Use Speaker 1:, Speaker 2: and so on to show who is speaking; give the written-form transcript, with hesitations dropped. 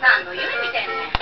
Speaker 1: 何の夢見てんねん。